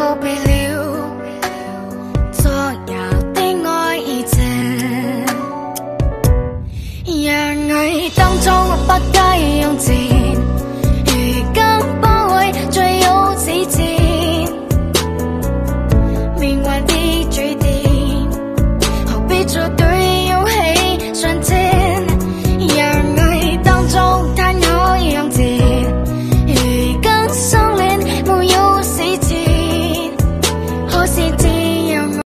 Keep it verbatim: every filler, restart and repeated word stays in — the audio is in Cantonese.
告別了昨日的愛情，讓愛當中不該用字。